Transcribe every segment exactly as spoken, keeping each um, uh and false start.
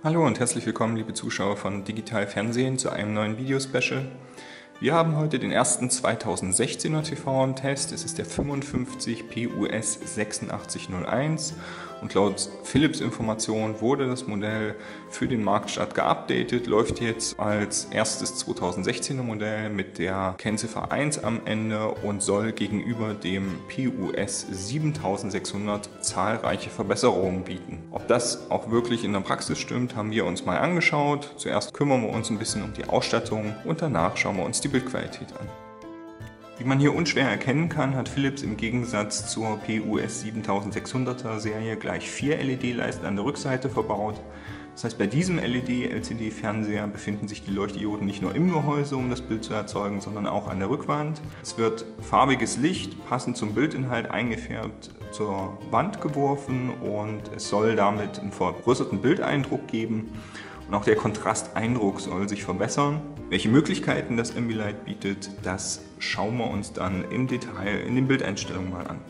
Hallo und herzlich willkommen, liebe Zuschauer von Digital Fernsehen, zu einem neuen Videospecial. Wir haben heute den ersten zweitausendsechzehner T V im Test. Es ist der fünfundfünfzig P U S sechsundachtzig null eins und laut Philips Information wurde das Modell für den Marktstart geupdatet, läuft jetzt als erstes zweitausendsechzehner Modell mit der Kennziffer eins am Ende und soll gegenüber dem P U S siebentausendsechshundert zahlreiche Verbesserungen bieten. Ob das auch wirklich in der Praxis stimmt, haben wir uns mal angeschaut. Zuerst kümmern wir uns ein bisschen um die Ausstattung und danach schauen wir uns die Bildqualität an. Wie man hier unschwer erkennen kann, hat Philips im Gegensatz zur P U S siebentausendsechshunderter Serie gleich vier L E D-Leisten an der Rückseite verbaut. Das heißt, bei diesem L E D-L C D-Fernseher befinden sich die Leuchtdioden nicht nur im Gehäuse, um das Bild zu erzeugen, sondern auch an der Rückwand. Es wird farbiges Licht passend zum Bildinhalt eingefärbt zur Wand geworfen und es soll damit einen vergrößerten Bildeindruck geben. Und auch der Kontrasteindruck soll sich verbessern. Welche Möglichkeiten das Ambilight bietet, das schauen wir uns dann im Detail in den Bildeinstellungen mal an.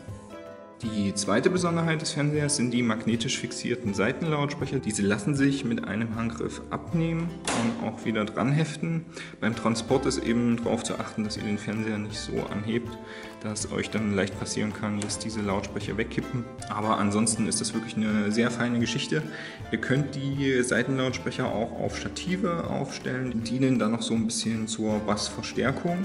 Die zweite Besonderheit des Fernsehers sind die magnetisch fixierten Seitenlautsprecher. Diese lassen sich mit einem Handgriff abnehmen und auch wieder dran heften. Beim Transport ist eben darauf zu achten, dass ihr den Fernseher nicht so anhebt, dass euch dann leicht passieren kann, dass diese Lautsprecher wegkippen. Aber ansonsten ist das wirklich eine sehr feine Geschichte. Ihr könnt die Seitenlautsprecher auch auf Stative aufstellen, die dienen dann noch so ein bisschen zur Bassverstärkung.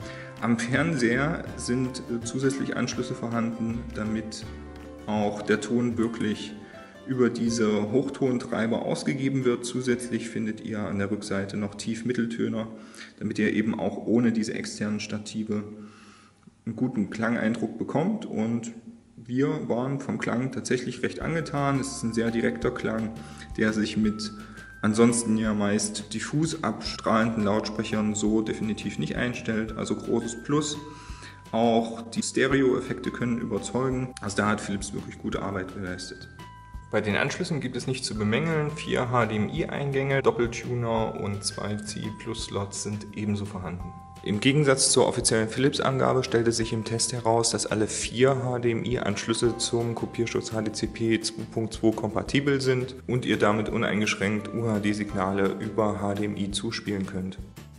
Am Fernseher sind zusätzlich Anschlüsse vorhanden, damit auch der Ton wirklich über diese Hochtontreiber ausgegeben wird. Zusätzlich findet ihr an der Rückseite noch Tief-Mitteltöner, damit ihr eben auch ohne diese externen Stative einen guten Klangeindruck bekommt. Und wir waren vom Klang tatsächlich recht angetan. Es ist ein sehr direkter Klang, der sich mit ansonsten ja meist diffus abstrahlenden Lautsprechern so definitiv nicht einstellt, also großes Plus. Auch die Stereo-Effekte können überzeugen, also da hat Philips wirklich gute Arbeit geleistet. Bei den Anschlüssen gibt es nicht zu bemängeln, vier H D M I-Eingänge, Doppeltuner und zwei C I Plus-Slots sind ebenso vorhanden. Im Gegensatz zur offiziellen Philips-Angabe stellte sich im Test heraus, dass alle vier H D M I-Anschlüsse zum Kopierschutz H D C P zwei Punkt zwei kompatibel sind und ihr damit uneingeschränkt U H D-Signale über H D M I zuspielen könnt.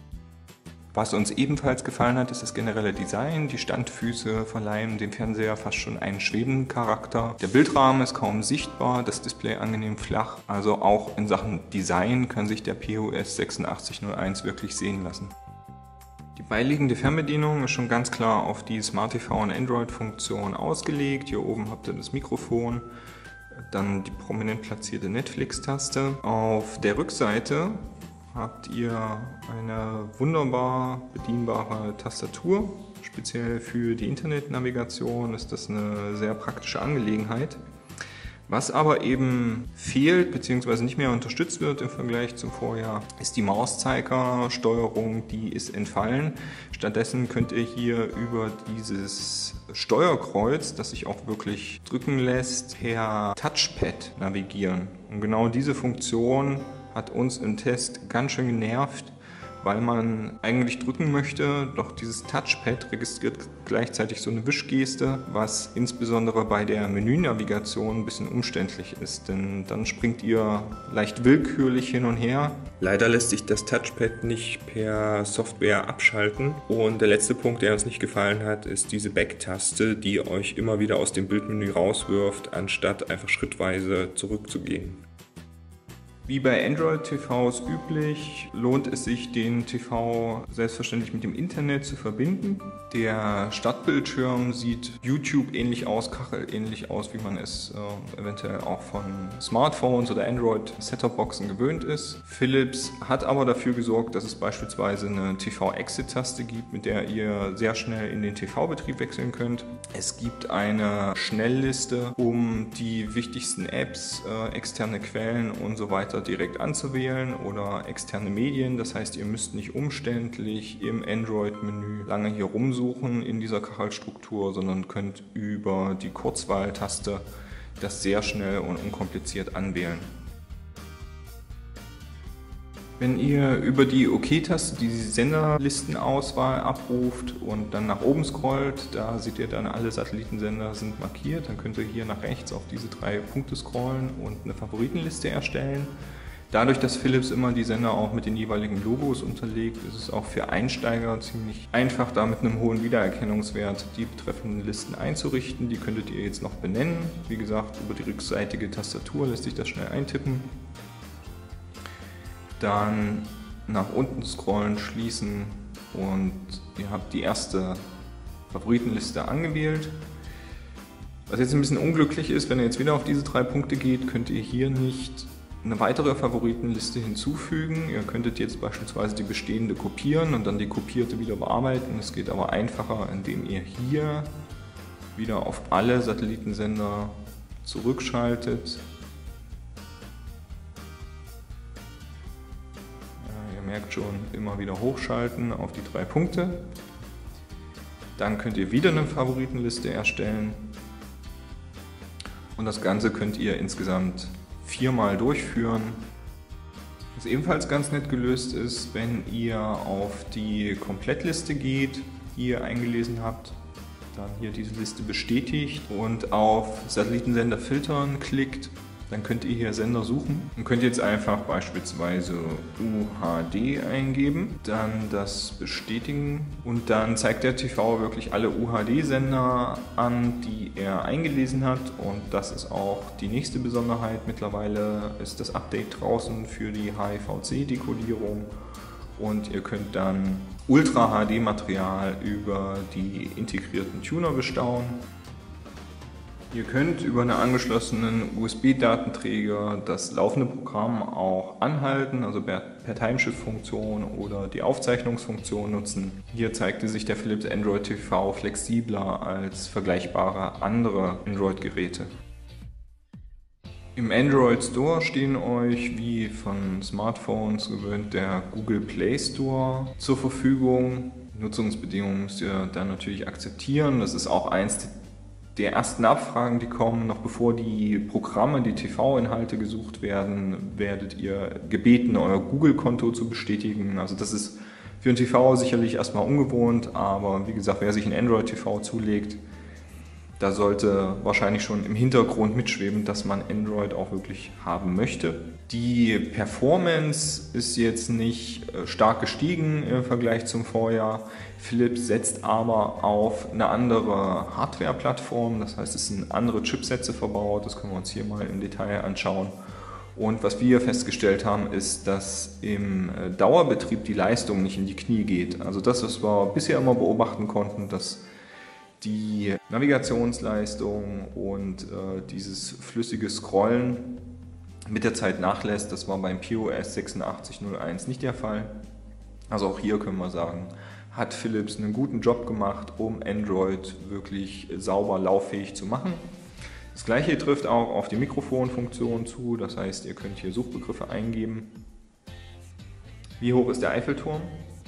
Was uns ebenfalls gefallen hat, ist das generelle Design. Die Standfüße verleihen dem Fernseher fast schon einen schwebenden Charakter. Der Bildrahmen ist kaum sichtbar, das Display angenehm flach. Also auch in Sachen Design kann sich der P U S sechsundachtzig null eins wirklich sehen lassen. Die beiliegende Fernbedienung ist schon ganz klar auf die Smart T V und Android-Funktion ausgelegt. Hier oben habt ihr das Mikrofon, dann die prominent platzierte Netflix-Taste. Auf der Rückseite habt ihr eine wunderbar bedienbare Tastatur. Speziell für die Internetnavigation ist das eine sehr praktische Angelegenheit. Was aber eben fehlt bzw. nicht mehr unterstützt wird im Vergleich zum Vorjahr, ist die Mauszeigersteuerung, die ist entfallen. Stattdessen könnt ihr hier über dieses Steuerkreuz, das sich auch wirklich drücken lässt, per Touchpad navigieren. Und genau diese Funktion hat uns im Test ganz schön genervt, weil man eigentlich drücken möchte, doch dieses Touchpad registriert gleichzeitig so eine Wischgeste, was insbesondere bei der Menünavigation ein bisschen umständlich ist, denn dann springt ihr leicht willkürlich hin und her. Leider lässt sich das Touchpad nicht per Software abschalten und der letzte Punkt, der uns nicht gefallen hat, ist diese Back-Taste, die euch immer wieder aus dem Bildmenü rauswirft, anstatt einfach schrittweise zurückzugehen. Wie bei Android-T Vs üblich, lohnt es sich, den T V selbstverständlich mit dem Internet zu verbinden. Der Startbildschirm sieht YouTube ähnlich aus, Kachel ähnlich aus, wie man es äh, eventuell auch von Smartphones oder Android-Set-Top-Boxen gewöhnt ist. Philips hat aber dafür gesorgt, dass es beispielsweise eine T V-Exit-Taste gibt, mit der ihr sehr schnell in den T V-Betrieb wechseln könnt. Es gibt eine Schnellliste, um die wichtigsten Apps, äh, externe Quellen und so weiter direkt anzuwählen oder externe Medien. Das heißt, ihr müsst nicht umständlich im Android-Menü lange hier rumsuchen in dieser Kachelstruktur, sondern könnt über die Kurzwahltaste das sehr schnell und unkompliziert anwählen. Wenn ihr über die OK-Taste die Senderlistenauswahl abruft und dann nach oben scrollt, da seht ihr dann, alle Satellitensender sind markiert. Dann könnt ihr hier nach rechts auf diese drei Punkte scrollen und eine Favoritenliste erstellen. Dadurch, dass Philips immer die Sender auch mit den jeweiligen Logos unterlegt, ist es auch für Einsteiger ziemlich einfach, da mit einem hohen Wiedererkennungswert die betreffenden Listen einzurichten. Die könntet ihr jetzt noch benennen. Wie gesagt, über die rückseitige Tastatur lässt sich das schnell eintippen. Dann nach unten scrollen, schließen und ihr habt die erste Favoritenliste angewählt. Was jetzt ein bisschen unglücklich ist, wenn ihr jetzt wieder auf diese drei Punkte geht, könnt ihr hier nicht eine weitere Favoritenliste hinzufügen. Ihr könntet jetzt beispielsweise die bestehende kopieren und dann die kopierte wieder bearbeiten. Es geht aber einfacher, indem ihr hier wieder auf alle Satellitensender zurückschaltet. Ja, ihr merkt schon, immer wieder hochschalten auf die drei Punkte. Dann könnt ihr wieder eine Favoritenliste erstellen. Und das Ganze könnt ihr insgesamt viermal durchführen. Was ebenfalls ganz nett gelöst ist, wenn ihr auf die Komplettliste geht, die ihr eingelesen habt, dann hier diese Liste bestätigt und auf Satellitensender filtern klickt, dann könnt ihr hier Sender suchen und könnt jetzt einfach beispielsweise U H D eingeben, dann das bestätigen und dann zeigt der T V wirklich alle U H D-Sender an, die er eingelesen hat, und das ist auch die nächste Besonderheit. Mittlerweile ist das Update draußen für die H E V C-Dekodierung und ihr könnt dann Ultra-H D-Material über die integrierten Tuner bestaunen. Ihr könnt über einen angeschlossenen U S B-Datenträger das laufende Programm auch anhalten, also per, per Timeshift-Funktion oder die Aufzeichnungsfunktion nutzen. Hier zeigte sich der Philips Android T V flexibler als vergleichbare andere Android-Geräte. Im Android Store stehen euch, wie von Smartphones gewöhnt, der Google Play Store zur Verfügung. Nutzungsbedingungen müsst ihr dann natürlich akzeptieren. Das ist auch eins der ersten Abfragen, die kommen. Noch bevor die Programme, die T V-Inhalte gesucht werden, werdet ihr gebeten, euer Google-Konto zu bestätigen. Also das ist für ein T V sicherlich erstmal ungewohnt, aber wie gesagt, wer sich ein Android-T V zulegt, da sollte wahrscheinlich schon im Hintergrund mitschweben, dass man Android auch wirklich haben möchte. Die Performance ist jetzt nicht stark gestiegen im Vergleich zum Vorjahr. Philips setzt aber auf eine andere Hardware-Plattform, das heißt, es sind andere Chipsätze verbaut, das können wir uns hier mal im Detail anschauen. Und was wir festgestellt haben, ist, dass im Dauerbetrieb die Leistung nicht in die Knie geht. Also das, was wir bisher immer beobachten konnten, dass die Navigationsleistung und äh, dieses flüssige Scrollen mit der Zeit nachlässt. Das war beim P O S sechsundachtzig null eins nicht der Fall. Also auch hier können wir sagen, hat Philips einen guten Job gemacht, um Android wirklich sauber lauffähig zu machen. Das gleiche trifft auch auf die Mikrofonfunktion zu, das heißt, ihr könnt hier Suchbegriffe eingeben. Wie hoch ist der Eiffelturm?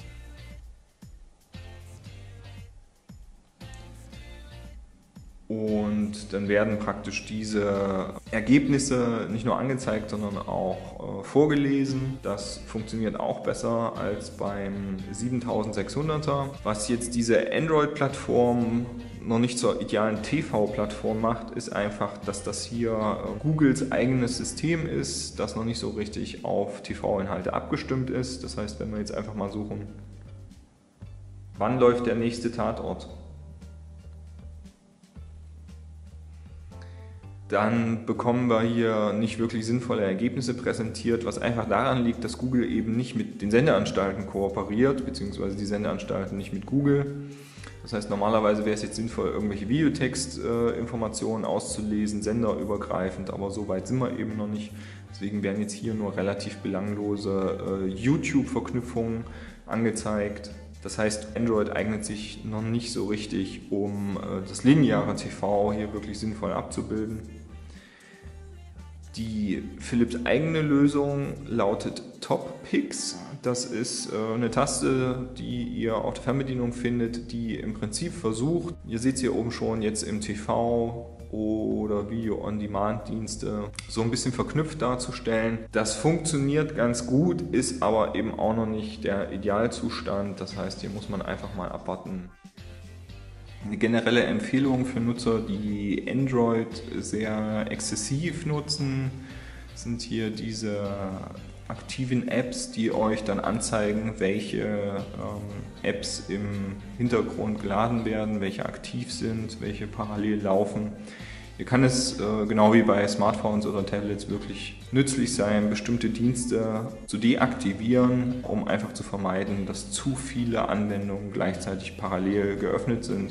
Und dann werden praktisch diese Ergebnisse nicht nur angezeigt, sondern auch äh, vorgelesen. Das funktioniert auch besser als beim siebentausendsechshunderter. Was jetzt diese Android-Plattform noch nicht zur idealen T V-Plattform macht, ist einfach, dass das hier äh, Googles eigenes System ist, das noch nicht so richtig auf T V-Inhalte abgestimmt ist. Das heißt, wenn wir jetzt einfach mal suchen, wann läuft der nächste Tatort? Dann bekommen wir hier nicht wirklich sinnvolle Ergebnisse präsentiert, was einfach daran liegt, dass Google eben nicht mit den Sendeanstalten kooperiert, beziehungsweise die Sendeanstalten nicht mit Google. Das heißt, normalerweise wäre es jetzt sinnvoll, irgendwelche Videotextinformationen auszulesen, senderübergreifend, aber so weit sind wir eben noch nicht. Deswegen werden jetzt hier nur relativ belanglose äh, YouTube-Verknüpfungen angezeigt. Das heißt, Android eignet sich noch nicht so richtig, um äh, das lineare T V hier wirklich sinnvoll abzubilden. Die Philips eigene Lösung lautet Top-Pix. Das ist äh, eine Taste, die ihr auf der Fernbedienung findet, die im Prinzip versucht, ihr seht es hier oben schon, jetzt im T V oder Video-on-Demand-Dienste so ein bisschen verknüpft darzustellen. Das funktioniert ganz gut, ist aber eben auch noch nicht der Idealzustand. Das heißt, hier muss man einfach mal abwarten. Eine generelle Empfehlung für Nutzer, die Android sehr exzessiv nutzen, sind hier diese aktiven Apps, die euch dann anzeigen, welche ähm, Apps im Hintergrund geladen werden, welche aktiv sind, welche parallel laufen. Hier kann es, äh, genau wie bei Smartphones oder Tablets, wirklich nützlich sein, bestimmte Dienste zu deaktivieren, um einfach zu vermeiden, dass zu viele Anwendungen gleichzeitig parallel geöffnet sind.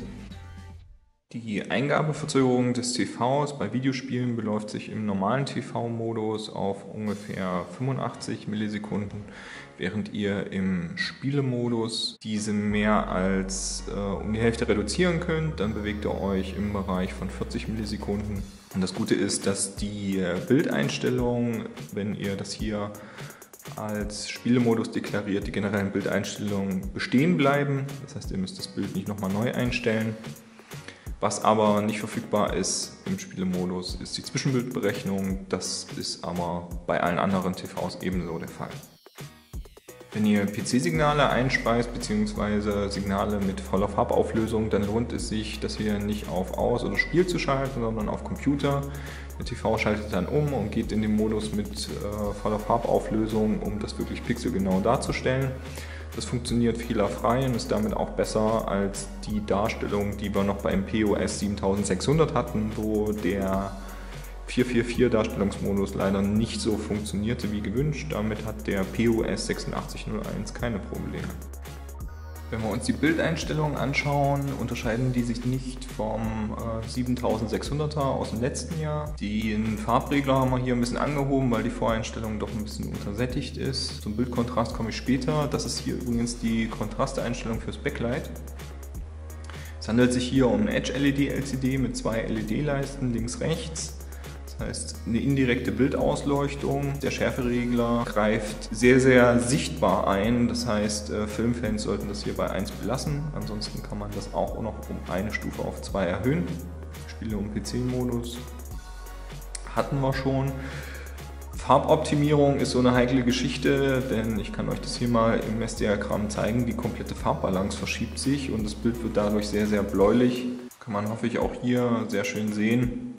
Die Eingabeverzögerung des T Vs bei Videospielen beläuft sich im normalen T V-Modus auf ungefähr fünfundachtzig Millisekunden, während ihr im Spielemodus diese mehr als äh, um die Hälfte reduzieren könnt. Dann bewegt ihr euch im Bereich von vierzig Millisekunden. Und das Gute ist, dass die Bildeinstellungen, wenn ihr das hier als Spielemodus deklariert, die generellen Bildeinstellungen bestehen bleiben. Das heißt, ihr müsst das Bild nicht nochmal neu einstellen. Was aber nicht verfügbar ist im Spielemodus, ist die Zwischenbildberechnung. Das ist aber bei allen anderen T Vs ebenso der Fall. Wenn ihr P C-Signale einspeist bzw. Signale mit voller Farbauflösung, dann lohnt es sich, das hier nicht auf Aus- oder Spiel zu schalten, sondern auf Computer. Der T V schaltet dann um und geht in den Modus mit äh, voller Farbauflösung, um das wirklich pixelgenau darzustellen. Das funktioniert fehlerfrei und ist damit auch besser als die Darstellung, die wir noch beim P O S siebentausendsechshundert hatten, wo der vier vier vier Darstellungsmodus leider nicht so funktionierte wie gewünscht. Damit hat der P O S sechsundachtzig null eins keine Probleme. Wenn wir uns die Bildeinstellungen anschauen, unterscheiden die sich nicht vom äh, siebentausendsechshunderter aus dem letzten Jahr. Den Farbregler haben wir hier ein bisschen angehoben, weil die Voreinstellung doch ein bisschen untersättigt ist. Zum Bildkontrast komme ich später. Das ist hier übrigens die Kontrasteinstellung fürs Backlight. Es handelt sich hier um eine Edge-L E D-L C D mit zwei L E D-Leisten links, rechts. Das heißt, eine indirekte Bildausleuchtung. Der Schärferegler greift sehr, sehr sichtbar ein. Das heißt, Filmfans sollten das hier bei eins belassen. Ansonsten kann man das auch noch um eine Stufe auf zwei erhöhen. Spiele um P C-Modus hatten wir schon. Farboptimierung ist so eine heikle Geschichte, denn ich kann euch das hier mal im Messdiagramm zeigen. Die komplette Farbbalance verschiebt sich und das Bild wird dadurch sehr, sehr bläulich. Kann man, hoffe ich, auch hier sehr schön sehen.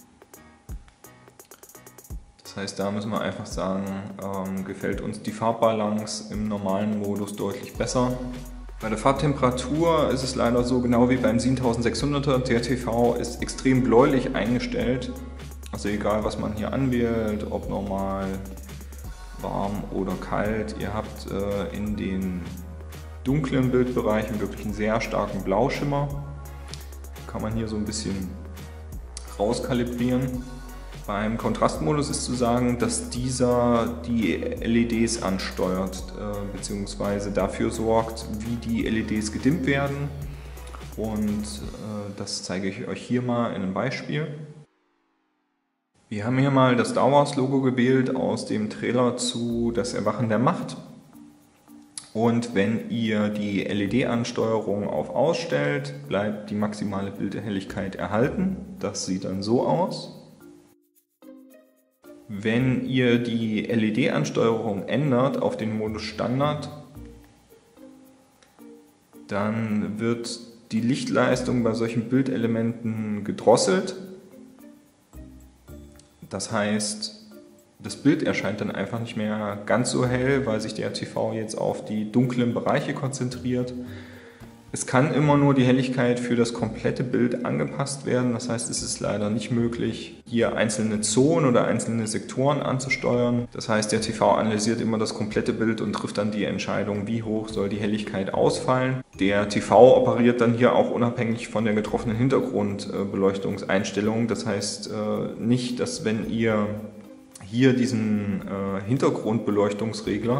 Das heißt, da müssen wir einfach sagen, ähm, gefällt uns die Farbbalance im normalen Modus deutlich besser. Bei der Farbtemperatur ist es leider so, genau wie beim siebentausendsechshunderter, der T V ist extrem bläulich eingestellt. Also egal, was man hier anwählt, ob normal, warm oder kalt, ihr habt äh, in den dunklen Bildbereichen wirklich einen sehr starken Blauschimmer. Kann man hier so ein bisschen rauskalibrieren. Beim Kontrastmodus ist zu sagen, dass dieser die L E Ds ansteuert äh, bzw. dafür sorgt, wie die L E Ds gedimmt werden. Und äh, das zeige ich euch hier mal in einem Beispiel. Wir haben hier mal das Star Wars Logo gewählt aus dem Trailer zu Das Erwachen der Macht. Und wenn ihr die L E D-Ansteuerung auf Aus stellt, bleibt die maximale Bildhelligkeit erhalten. Das sieht dann so aus. Wenn ihr die L E D-Ansteuerung ändert auf den Modus Standard, dann wird die Lichtleistung bei solchen Bildelementen gedrosselt. Das heißt, das Bild erscheint dann einfach nicht mehr ganz so hell, weil sich der T V jetzt auf die dunklen Bereiche konzentriert. Es kann immer nur die Helligkeit für das komplette Bild angepasst werden. Das heißt, es ist leider nicht möglich, hier einzelne Zonen oder einzelne Sektoren anzusteuern. Das heißt, der T V analysiert immer das komplette Bild und trifft dann die Entscheidung, wie hoch soll die Helligkeit ausfallen. Der T V operiert dann hier auch unabhängig von der getroffenen Hintergrundbeleuchtungseinstellung. Das heißt nicht, dass wenn ihr hier diesen Hintergrundbeleuchtungsregler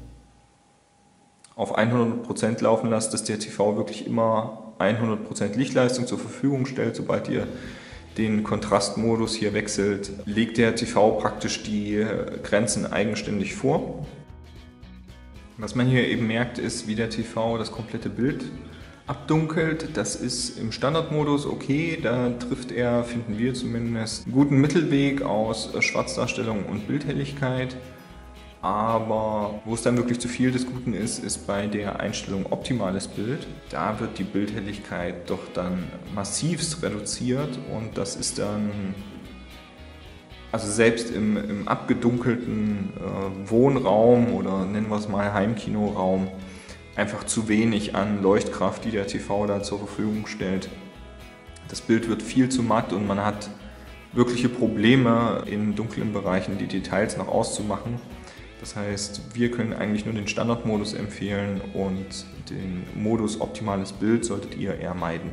auf hundert Prozent laufen lasst, dass der T V wirklich immer hundert Prozent Lichtleistung zur Verfügung stellt. Sobald ihr den Kontrastmodus hier wechselt, legt der T V praktisch die Grenzen eigenständig vor. Was man hier eben merkt, ist, wie der T V das komplette Bild abdunkelt. Das ist im Standardmodus okay, da trifft er, finden wir zumindest, einen guten Mittelweg aus Schwarzdarstellung und Bildhelligkeit. Aber wo es dann wirklich zu viel des Guten ist, ist bei der Einstellung optimales Bild. Da wird die Bildhelligkeit doch dann massivst reduziert und das ist dann Also selbst im, im abgedunkelten äh, Wohnraum oder nennen wir es mal Heimkinoraum einfach zu wenig an Leuchtkraft, die der T V da zur Verfügung stellt. Das Bild wird viel zu matt und man hat wirkliche Probleme in dunklen Bereichen die Details noch auszumachen. Das heißt, wir können eigentlich nur den Standardmodus empfehlen und den Modus optimales Bild solltet ihr eher meiden.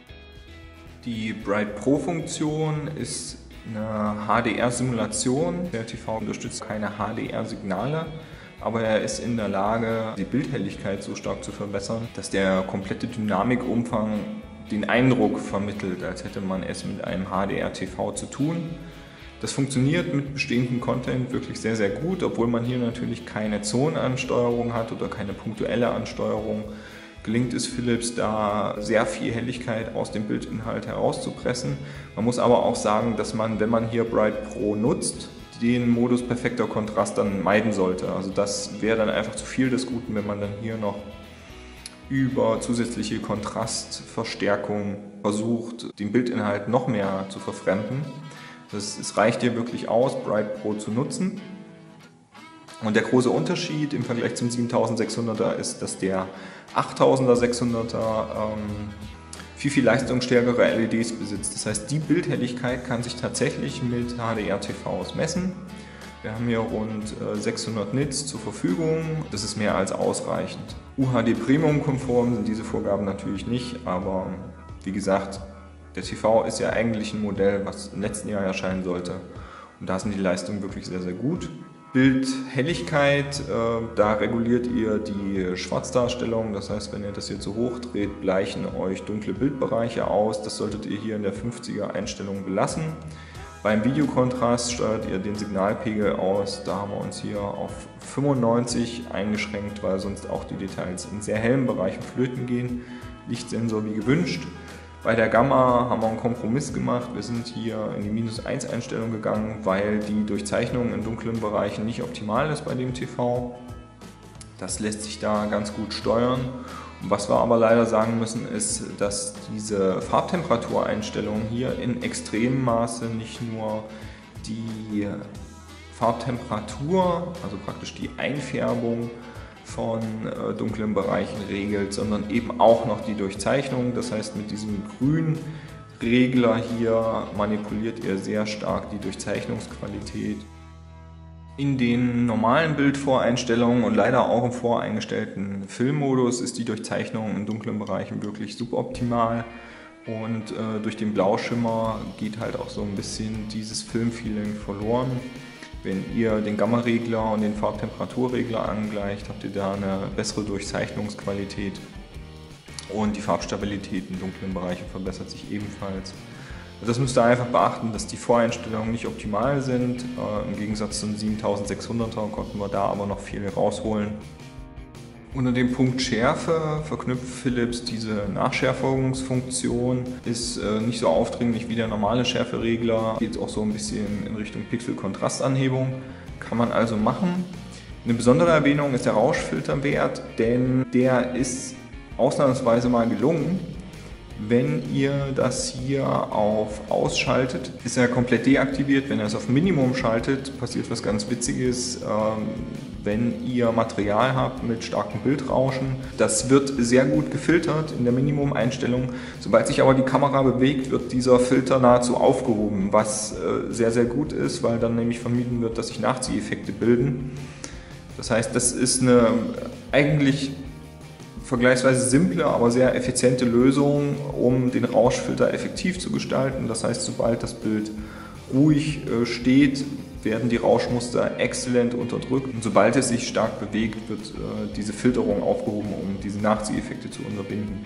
Die Bright Pro Funktion ist eine H D R-Simulation. Der T V unterstützt keine H D R-Signale, aber er ist in der Lage, die Bildhelligkeit so stark zu verbessern, dass der komplette Dynamikumfang den Eindruck vermittelt, als hätte man es mit einem H D R-T V zu tun. Das funktioniert mit bestehendem Content wirklich sehr, sehr gut, obwohl man hier natürlich keine Zonenansteuerung hat oder keine punktuelle Ansteuerung. Gelingt es Philips, da sehr viel Helligkeit aus dem Bildinhalt herauszupressen. Man muss aber auch sagen, dass man, wenn man hier Bright Pro nutzt, den Modus perfekter Kontrast dann meiden sollte. Also das wäre dann einfach zu viel des Guten, wenn man dann hier noch über zusätzliche Kontrastverstärkung versucht, den Bildinhalt noch mehr zu verfremden. Das, es reicht hier wirklich aus, Bright Pro zu nutzen. Und der große Unterschied im Vergleich zum siebentausendsechshunderter ist, dass der achttausender sechshunderter ähm, viel, viel leistungsstärkere L E Ds besitzt. Das heißt, die Bildhelligkeit kann sich tatsächlich mit H D R-T Vs messen. Wir haben hier rund sechshundert Nits zur Verfügung, das ist mehr als ausreichend. U H D Premium-konform sind diese Vorgaben natürlich nicht, aber wie gesagt, der T V ist ja eigentlich ein Modell, was im letzten Jahr erscheinen sollte und da sind die Leistungen wirklich sehr, sehr gut. Bildhelligkeit, äh, da reguliert ihr die Schwarzdarstellung, das heißt, wenn ihr das hier zu hoch dreht, bleichen euch dunkle Bildbereiche aus, das solltet ihr hier in der fünfziger Einstellung belassen. Beim Videokontrast steuert ihr den Signalpegel aus, da haben wir uns hier auf fünfundneunzig eingeschränkt, weil sonst auch die Details in sehr hellen Bereichen flöten gehen. Lichtsensor wie gewünscht. Bei der Gamma haben wir einen Kompromiss gemacht, wir sind hier in die minus eins Einstellung gegangen, weil die Durchzeichnung in dunklen Bereichen nicht optimal ist bei dem T V. Das lässt sich da ganz gut steuern. Was wir aber leider sagen müssen, ist, dass diese Farbtemperatureinstellungen hier in extremem Maße nicht nur die Farbtemperatur, also praktisch die Einfärbung von äh, dunklen Bereichen regelt, sondern eben auch noch die Durchzeichnung. Das heißt, mit diesem grünen Regler hier manipuliert ihr sehr stark die Durchzeichnungsqualität. In den normalen Bildvoreinstellungen und leider auch im voreingestellten Filmmodus ist die Durchzeichnung in dunklen Bereichen wirklich suboptimal und äh, durch den Blauschimmer geht halt auch so ein bisschen dieses Filmfeeling verloren. Wenn ihr den Gamma-Regler und den Farbtemperaturregler angleicht, habt ihr da eine bessere Durchzeichnungsqualität und die Farbstabilität in dunklen Bereichen verbessert sich ebenfalls. Das müsst ihr einfach beachten, dass die Voreinstellungen nicht optimal sind. Äh, Im Gegensatz zum siebentausendsechshunderter konnten wir da aber noch viel rausholen. Unter dem Punkt Schärfe verknüpft Philips diese Nachschärfungsfunktion. Ist äh, nicht so aufdringlich wie der normale Schärferegler. Geht auch so ein bisschen in Richtung Pixel-Kontrastanhebung. Kann man also machen. Eine besondere Erwähnung ist der Rauschfilterwert, denn der ist ausnahmsweise mal gelungen. Wenn ihr das hier auf Ausschaltet, ist er komplett deaktiviert. Wenn ihr es auf Minimum schaltet, passiert was ganz Witziges. Wenn ihr Material habt mit starkem Bildrauschen, das wird sehr gut gefiltert in der Minimum-Einstellung. Sobald sich aber die Kamera bewegt, wird dieser Filter nahezu aufgehoben, was sehr, sehr gut ist, weil dann nämlich vermieden wird, dass sich Nachzieheffekte bilden. Das heißt, das ist eine eigentlich vergleichsweise simple, aber sehr effiziente Lösung, um den Rauschfilter effektiv zu gestalten. Das heißt, sobald das Bild ruhig äh, steht, werden die Rauschmuster exzellent unterdrückt. Und sobald es sich stark bewegt, wird äh, diese Filterung aufgehoben, um diese Nachzieheffekte zu unterbinden.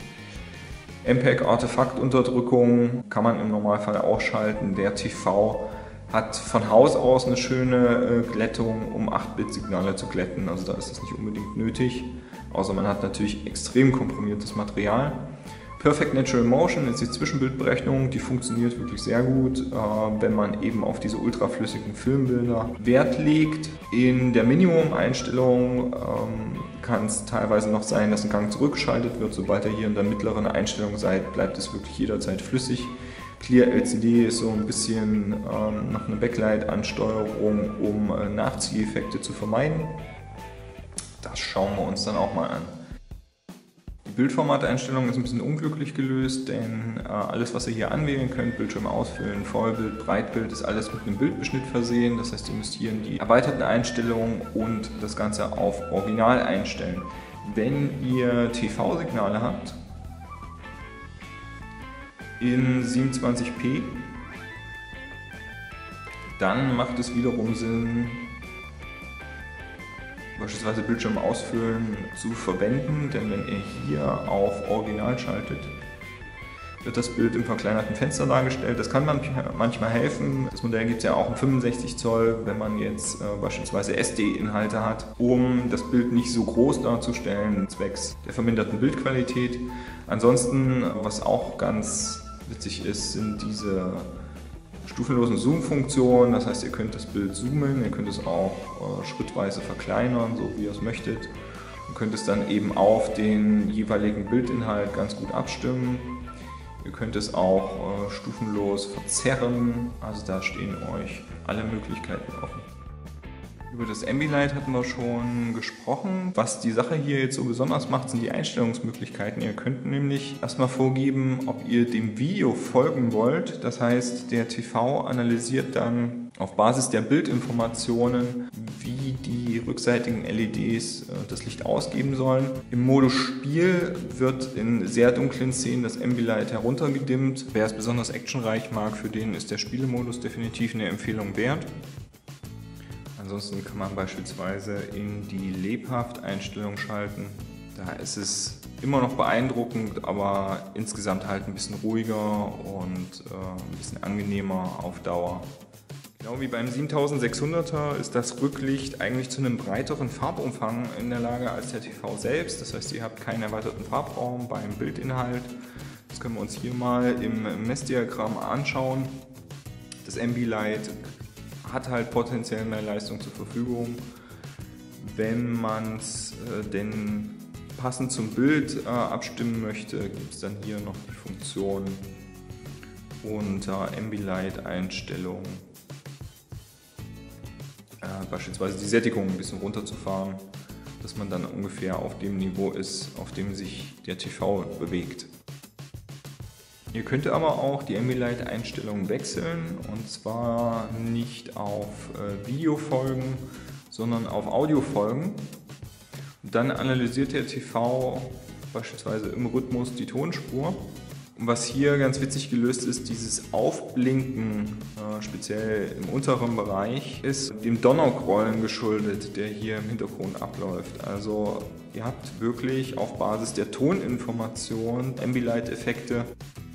M PEG-Artefaktunterdrückung kann man im Normalfall ausschalten. Der T V hat von Haus aus eine schöne äh, Glättung, um acht Bit Signale zu glätten. Also da ist es nicht unbedingt nötig. Außer man hat natürlich extrem komprimiertes Material. Perfect Natural Motion ist die Zwischenbildberechnung, die funktioniert wirklich sehr gut, äh, wenn man eben auf diese ultraflüssigen Filmbilder Wert legt. In der Minimum-Einstellung ähm, kann es teilweise noch sein, dass ein Gang zurückgeschaltet wird. Sobald ihr hier in der mittleren Einstellung seid, bleibt es wirklich jederzeit flüssig. Clear L C D ist so ein bisschen ähm, noch eine Backlight-Ansteuerung, um äh, Nachzieheffekte zu vermeiden. Das schauen wir uns dann auch mal an. Die Bildformateinstellung ist ein bisschen unglücklich gelöst, denn äh, alles, was ihr hier anwählen könnt, Bildschirm ausfüllen, Vollbild, Breitbild, ist alles mit einem Bildbeschnitt versehen. Das heißt, ihr müsst hier in die erweiterten Einstellungen und das Ganze auf Original einstellen. Wenn ihr T V-Signale habt, in siebenundzwanzig p, dann macht es wiederum Sinn, beispielsweise Bildschirm ausfüllen zu verwenden, denn wenn ihr hier auf Original schaltet, wird das Bild im verkleinerten Fenster dargestellt. Das kann manchmal helfen. Das Modell gibt es ja auch in fünfundsechzig Zoll, wenn man jetzt äh, beispielsweise S D-Inhalte hat, um das Bild nicht so groß darzustellen, zwecks der verminderten Bildqualität. Ansonsten, was auch ganz witzig ist, sind diese stufenlosen Zoom-Funktionen. Das heißt, ihr könnt das Bild zoomen, ihr könnt es auch äh, schrittweise verkleinern, so wie ihr es möchtet. Ihr könnt es dann eben auf den jeweiligen Bildinhalt ganz gut abstimmen. Ihr könnt es auch äh, stufenlos verzerren, also da stehen euch alle Möglichkeiten offen. Über das Ambilight hatten wir schon gesprochen. Was die Sache hier jetzt so besonders macht, sind die Einstellungsmöglichkeiten. Ihr könnt nämlich erstmal vorgeben, ob ihr dem Video folgen wollt. Das heißt, der T V analysiert dann auf Basis der Bildinformationen, wie die rückseitigen L E Ds das Licht ausgeben sollen. Im Modus Spiel wird in sehr dunklen Szenen das Ambilight heruntergedimmt. Wer es besonders actionreich mag, für den ist der Spielemodus definitiv eine Empfehlung wert. Ansonsten kann man beispielsweise in die Lebhaft-Einstellung schalten. Da ist es immer noch beeindruckend, aber insgesamt halt ein bisschen ruhiger und äh, ein bisschen angenehmer auf Dauer. Genau wie beim siebentausendsechshunderter ist das Rücklicht eigentlich zu einem breiteren Farbumfang in der Lage als der T V selbst. Das heißt, ihr habt keinen erweiterten Farbraum beim Bildinhalt. Das können wir uns hier mal im Messdiagramm anschauen. Das Ambilight hat halt potenziell mehr Leistung zur Verfügung. Wenn man es äh, denn passend zum Bild äh, abstimmen möchte, gibt es dann hier noch die Funktion unter Ambilight-Einstellungen äh, beispielsweise die Sättigung ein bisschen runterzufahren, dass man dann ungefähr auf dem Niveau ist, auf dem sich der T V bewegt. Ihr könnt aber auch die Ambilight-Einstellungen wechseln, und zwar nicht auf äh, Videofolgen, sondern auf Audiofolgen. Und dann analysiert der T V beispielsweise im Rhythmus die Tonspur. Und was hier ganz witzig gelöst ist, dieses Aufblinken, äh, speziell im unteren Bereich, ist dem Donnergrollen geschuldet, der hier im Hintergrund abläuft. Also ihr habt wirklich auf Basis der Toninformation Ambilight-Effekte.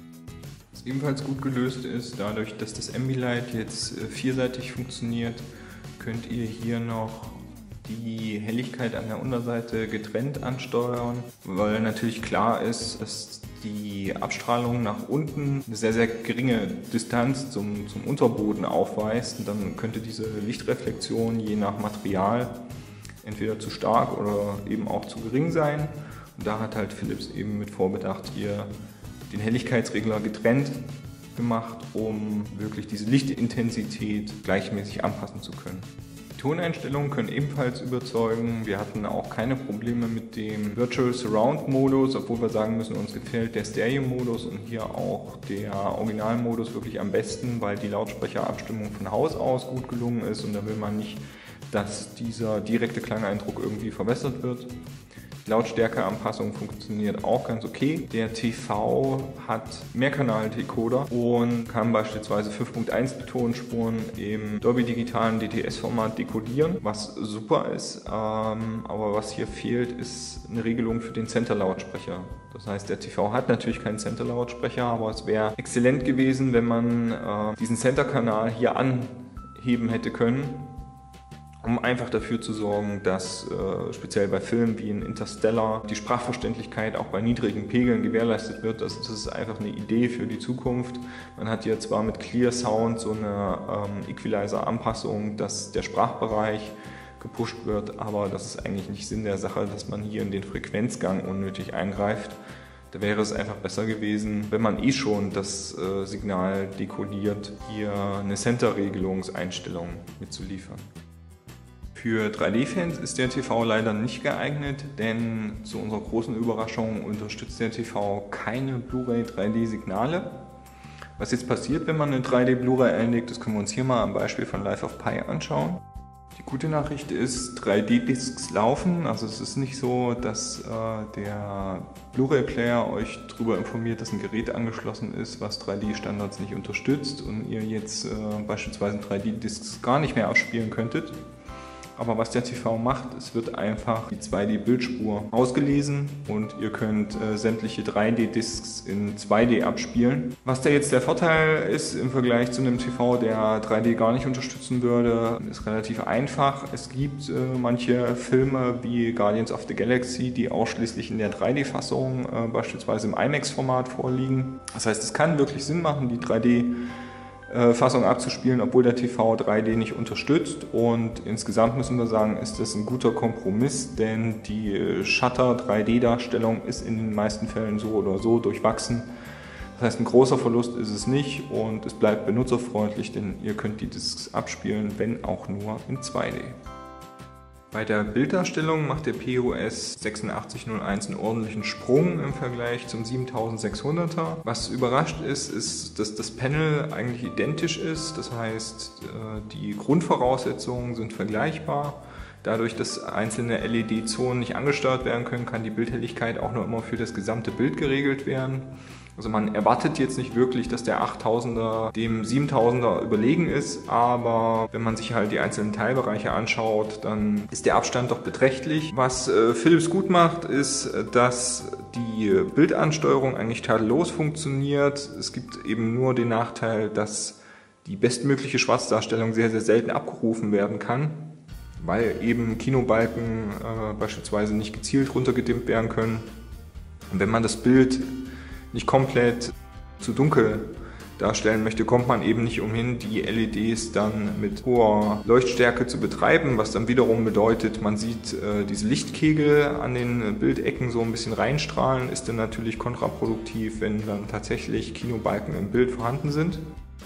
Was ebenfalls gut gelöst ist, dadurch, dass das Ambilight jetzt vierseitig funktioniert, könnt ihr hier noch die Helligkeit an der Unterseite getrennt ansteuern, weil natürlich klar ist, dass die Abstrahlung nach unten eine sehr, sehr geringe Distanz zum, zum Unterboden aufweist. Und dann könnte diese Lichtreflexion je nach Material entweder zu stark oder eben auch zu gering sein. Und da hat halt Philips eben mit Vorbedacht hier den Helligkeitsregler getrennt gemacht, um wirklich diese Lichtintensität gleichmäßig anpassen zu können. Die Toneinstellungen können ebenfalls überzeugen. Wir hatten auch keine Probleme mit dem Virtual Surround Modus, obwohl wir sagen müssen, uns gefällt der Stereo Modus und hier auch der Originalmodus wirklich am besten, weil die Lautsprecherabstimmung von Haus aus gut gelungen ist und da will man nicht, dass dieser direkte Klangeindruck irgendwie verbessert wird. Die Lautstärkeanpassung funktioniert auch ganz okay. Der T V hat Mehrkanal-Decoder und kann beispielsweise fünf Punkt eins Tonspuren im Dolby digitalen D T S-Format dekodieren, was super ist. Ähm, aber was hier fehlt, ist eine Regelung für den Center-Lautsprecher. Das heißt, der T V hat natürlich keinen Center-Lautsprecher, aber es wäre exzellent gewesen, wenn man äh, diesen Center-Kanal hier anheben hätte können, um einfach dafür zu sorgen, dass äh, speziell bei Filmen wie in Interstellar die Sprachverständlichkeit auch bei niedrigen Pegeln gewährleistet wird. Also das ist einfach eine Idee für die Zukunft. Man hat hier zwar mit Clear Sound so eine ähm, Equalizer-Anpassung, dass der Sprachbereich gepusht wird, aber das ist eigentlich nicht Sinn der Sache, dass man hier in den Frequenzgang unnötig eingreift. Da wäre es einfach besser gewesen, wenn man eh schon das äh, Signal dekodiert, hier eine Center-Regelungseinstellung mitzuliefern. Für drei D-Fans ist der T V leider nicht geeignet, denn zu unserer großen Überraschung unterstützt der T V keine Blu-ray drei D-Signale. Was jetzt passiert, wenn man eine drei D Blu-ray einlegt, das können wir uns hier mal am Beispiel von Life of Pi anschauen. Die gute Nachricht ist, drei D-Discs laufen, also es ist nicht so, dass äh, der Blu-ray-Player euch darüber informiert, dass ein Gerät angeschlossen ist, was drei D-Standards nicht unterstützt und ihr jetzt äh, beispielsweise drei D-Discs gar nicht mehr abspielen könntet. Aber was der T V macht, es wird einfach die zwei D-Bildspur ausgelesen und ihr könnt äh, sämtliche drei D-Discs in zwei D abspielen. Was da jetzt der Vorteil ist im Vergleich zu einem T V, der drei D gar nicht unterstützen würde, ist relativ einfach. Es gibt äh, manche Filme wie Guardians of the Galaxy, die ausschließlich in der drei D-Fassung, äh, beispielsweise im IMAX-Format vorliegen. Das heißt, es kann wirklich Sinn machen, die drei D Fassung abzuspielen, obwohl der T V drei D nicht unterstützt, und insgesamt müssen wir sagen, ist das ein guter Kompromiss, denn die Shutter drei D Darstellung ist in den meisten Fällen so oder so durchwachsen. Das heißt, ein großer Verlust ist es nicht und es bleibt benutzerfreundlich, denn ihr könnt die Discs abspielen, wenn auch nur in zwei D. Bei der Bilddarstellung macht der P U S sechsundachtzig null eins einen ordentlichen Sprung im Vergleich zum siebentausendsechshunderter. Was überrascht ist, ist, dass das Panel eigentlich identisch ist. Das heißt, die Grundvoraussetzungen sind vergleichbar. Dadurch, dass einzelne L E D-Zonen nicht angesteuert werden können, kann die Bildhelligkeit auch nur immer für das gesamte Bild geregelt werden. Also man erwartet jetzt nicht wirklich, dass der achttausender dem siebentausender überlegen ist, aber wenn man sich halt die einzelnen Teilbereiche anschaut, dann ist der Abstand doch beträchtlich. Was äh, Philips gut macht, ist, dass die Bildansteuerung eigentlich tadellos funktioniert. Es gibt eben nur den Nachteil, dass die bestmögliche Schwarzdarstellung sehr, sehr selten abgerufen werden kann, weil eben Kinobalken äh, beispielsweise nicht gezielt runtergedimmt werden können. Und wenn man das Bild nicht komplett zu dunkel darstellen möchte, kommt man eben nicht umhin, die L E Ds dann mit hoher Leuchtstärke zu betreiben, was dann wiederum bedeutet, man sieht äh, diese Lichtkegel an den Bildecken so ein bisschen reinstrahlen, ist dann natürlich kontraproduktiv, wenn dann tatsächlich Kinobalken im Bild vorhanden sind.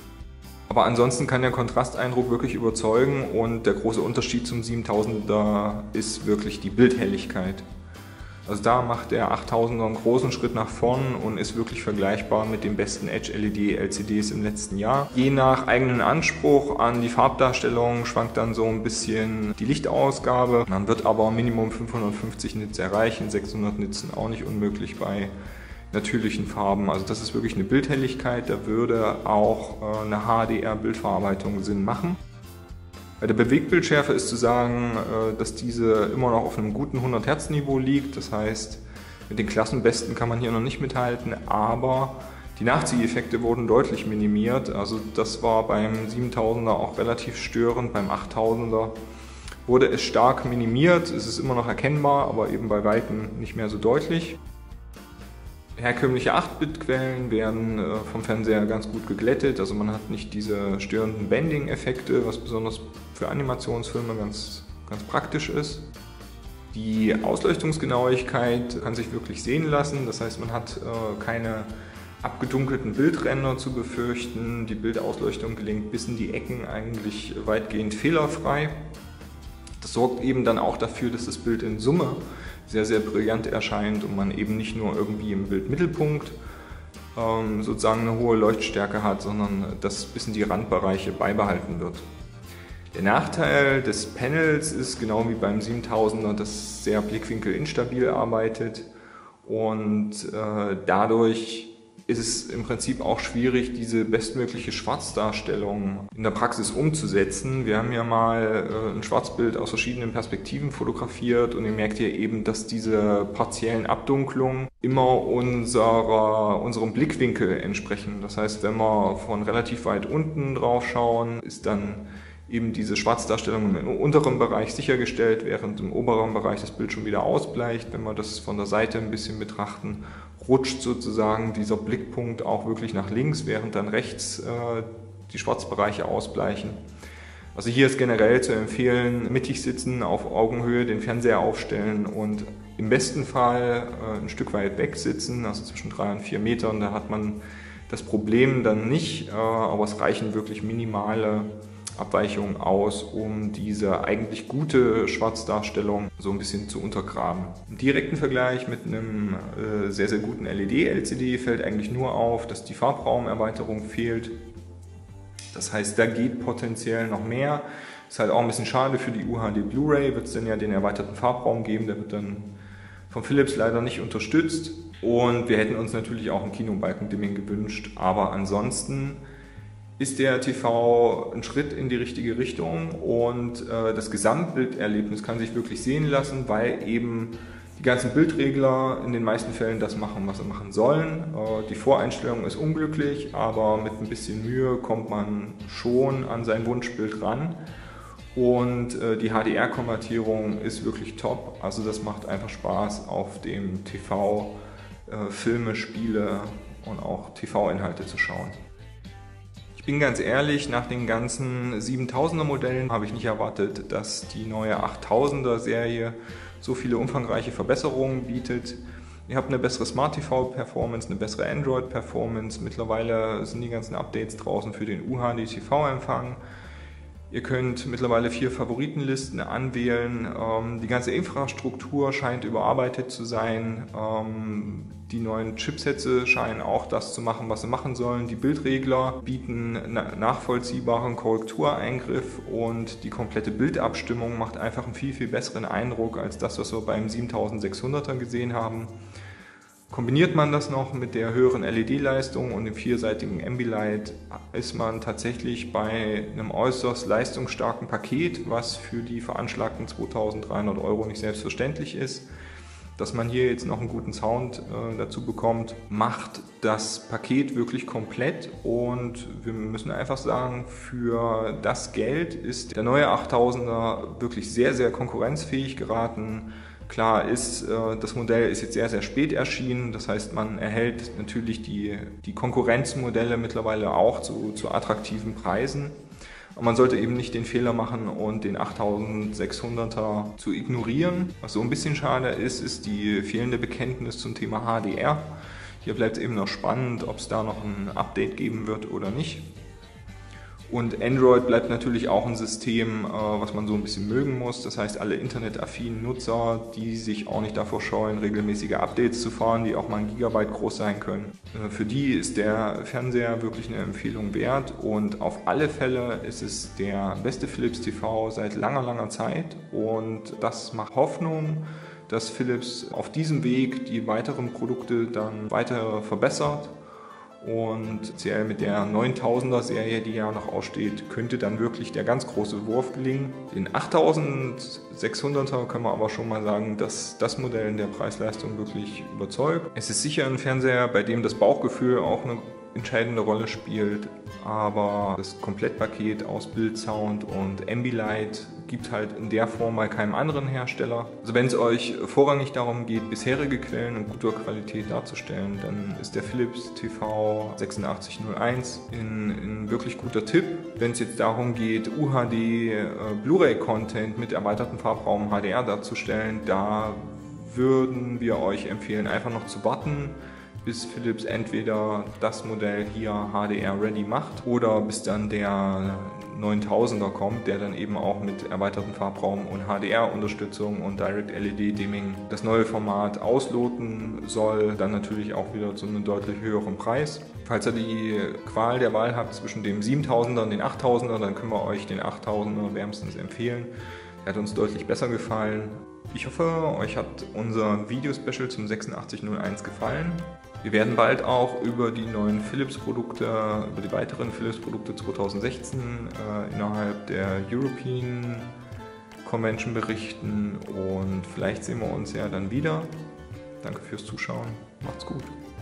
Aber ansonsten kann der Kontrasteindruck wirklich überzeugen und der große Unterschied zum siebentausender ist wirklich die Bildhelligkeit. Also da macht der achttausender einen großen Schritt nach vorn und ist wirklich vergleichbar mit den besten Edge L E D L C Ds im letzten Jahr. Je nach eigenen Anspruch an die Farbdarstellung schwankt dann so ein bisschen die Lichtausgabe. Man wird aber Minimum fünfhundertfünfzig Nits erreichen, sechshundert Nits sind auch nicht unmöglich bei natürlichen Farben. Also das ist wirklich eine Bildhelligkeit, da würde auch eine H D R-Bildverarbeitung Sinn machen. Bei der Bewegtbildschärfe ist zu sagen, dass diese immer noch auf einem guten hundert Hertz Niveau liegt. Das heißt, mit den Klassenbesten kann man hier noch nicht mithalten, aber die Nachzieheffekte wurden deutlich minimiert. Also das war beim siebentausender auch relativ störend, beim achttausender wurde es stark minimiert. Es ist immer noch erkennbar, aber eben bei Weitem nicht mehr so deutlich. Herkömmliche acht Bit Quellen werden äh, vom Fernseher ganz gut geglättet, also man hat nicht diese störenden Bending-Effekte, was besonders für Animationsfilme ganz, ganz praktisch ist. Die Ausleuchtungsgenauigkeit kann sich wirklich sehen lassen, das heißt man hat äh, keine abgedunkelten Bildränder zu befürchten, die Bildausleuchtung gelingt bis in die Ecken eigentlich weitgehend fehlerfrei. Das sorgt eben dann auch dafür, dass das Bild in Summe sehr, sehr brillant erscheint und man eben nicht nur irgendwie im Bildmittelpunkt ähm, sozusagen eine hohe Leuchtstärke hat, sondern dass bis in die Randbereiche beibehalten wird. Der Nachteil des Panels ist genau wie beim siebentausender, dass es sehr blickwinkelinstabil arbeitet und äh, dadurch ist es im Prinzip auch schwierig, diese bestmögliche Schwarzdarstellung in der Praxis umzusetzen. Wir haben ja mal äh, ein Schwarzbild aus verschiedenen Perspektiven fotografiert und ihr merkt hier eben, dass diese partiellen Abdunklungen immer unserer, unserem Blickwinkel entsprechen. Das heißt, wenn wir von relativ weit unten drauf schauen, ist dann eben diese Schwarzdarstellung im unteren Bereich sichergestellt, während im oberen Bereich das Bild schon wieder ausbleicht. Wenn wir das von der Seite ein bisschen betrachten, rutscht sozusagen dieser Blickpunkt auch wirklich nach links, während dann rechts äh, die Schwarzbereiche ausbleichen. Also hier ist generell zu empfehlen, mittig sitzen, auf Augenhöhe den Fernseher aufstellen und im besten Fall äh, ein Stück weit weg sitzen, also zwischen drei und vier Metern. Da hat man das Problem dann nicht, äh, aber es reichen wirklich minimale Abweichungen aus, um diese eigentlich gute Schwarzdarstellung so ein bisschen zu untergraben. Im direkten Vergleich mit einem äh, sehr, sehr guten L E D-L C D fällt eigentlich nur auf, dass die Farbraumerweiterung fehlt. Das heißt, da geht potenziell noch mehr. Ist halt auch ein bisschen schade für die U H D Blu-ray, wird es dann ja den erweiterten Farbraum geben, der wird dann von Philips leider nicht unterstützt. Und wir hätten uns natürlich auch ein Kinobalkendimming gewünscht, aber ansonsten ist der T V ein Schritt in die richtige Richtung und äh, das Gesamtbilderlebnis kann sich wirklich sehen lassen, weil eben die ganzen Bildregler in den meisten Fällen das machen, was sie machen sollen. Äh, die Voreinstellung ist unglücklich, aber mit ein bisschen Mühe kommt man schon an sein Wunschbild ran. Und äh, die H D R-Konvertierung ist wirklich top, also das macht einfach Spaß, auf dem T V äh, Filme, Spiele und auch T V-Inhalte zu schauen. Ich bin ganz ehrlich, nach den ganzen siebentausender Modellen habe ich nicht erwartet, dass die neue achttausender Serie so viele umfangreiche Verbesserungen bietet. Ihr habt eine bessere Smart T V-Performance, eine bessere Android-Performance. Mittlerweile sind die ganzen Updates draußen für den U H D T V-Empfang. Ihr könnt mittlerweile vier Favoritenlisten anwählen. Die ganze Infrastruktur scheint überarbeitet zu sein. Die neuen Chipsätze scheinen auch das zu machen, was sie machen sollen. Die Bildregler bieten nachvollziehbaren Korrektureingriff und die komplette Bildabstimmung macht einfach einen viel, viel besseren Eindruck als das, was wir beim siebentausendsechshunderter gesehen haben. Kombiniert man das noch mit der höheren L E D-Leistung und dem vierseitigen Ambilight, ist man tatsächlich bei einem äußerst leistungsstarken Paket, was für die veranschlagten zweitausenddreihundert Euro nicht selbstverständlich ist. Dass man hier jetzt noch einen guten Sound äh, dazu bekommt, macht das Paket wirklich komplett und wir müssen einfach sagen, für das Geld ist der neue achttausender wirklich sehr, sehr konkurrenzfähig geraten. Klar ist, das Modell ist jetzt sehr, sehr spät erschienen, das heißt, man erhält natürlich die, die Konkurrenzmodelle mittlerweile auch zu, zu attraktiven Preisen. Aber man sollte eben nicht den Fehler machen und den achttausendsechshunderter zu ignorieren. Was so ein bisschen schade ist, ist die fehlende Bekenntnis zum Thema H D R. Hier bleibt es eben noch spannend, ob es da noch ein Update geben wird oder nicht. Und Android bleibt natürlich auch ein System, was man so ein bisschen mögen muss. Das heißt, alle internetaffinen Nutzer, die sich auch nicht davor scheuen, regelmäßige Updates zu fahren, die auch mal ein Gigabyte groß sein können. Für die ist der Fernseher wirklich eine Empfehlung wert. Und auf alle Fälle ist es der beste Philips T V seit langer, langer Zeit. Und das macht Hoffnung, dass Philips auf diesem Weg die weiteren Produkte dann weiter verbessert. Und speziell mit der neuntausender Serie, die ja noch aussteht, könnte dann wirklich der ganz große Wurf gelingen. Den achttausendsechshunderter können wir aber schon mal sagen, dass das Modell in der Preis-Leistung wirklich überzeugt. Es ist sicher ein Fernseher, bei dem das Bauchgefühl auch eine entscheidende Rolle spielt, aber das Komplettpaket aus Bild, Sound und Ambilight gibt halt in der Form bei keinem anderen Hersteller. Also wenn es euch vorrangig darum geht, bisherige Quellen in guter Qualität darzustellen, dann ist der Philips T V sechsundachtzig null eins ein, ein wirklich guter Tipp. Wenn es jetzt darum geht, U H D äh, Blu-ray-Content mit erweitertem Farbraum H D R darzustellen, da würden wir euch empfehlen, einfach noch zu warten, bis Philips entweder das Modell hier H D R-ready macht oder bis dann der neuntausender kommt, der dann eben auch mit erweitertem Farbraum und H D R-Unterstützung und Direct-L E D-Dimming das neue Format ausloten soll, dann natürlich auch wieder zu einem deutlich höheren Preis. Falls ihr die Qual der Wahl habt zwischen dem siebentausender und den achttausender, dann können wir euch den achttausender wärmstens empfehlen. Der hat uns deutlich besser gefallen. Ich hoffe, euch hat unser Video-Special zum sechsundachtzig null eins gefallen. Wir werden bald auch über die neuen Philips-Produkte, über die weiteren Philips-Produkte zweitausendsechzehn äh, innerhalb der European Convention berichten und vielleicht sehen wir uns ja dann wieder. Danke fürs Zuschauen, macht's gut.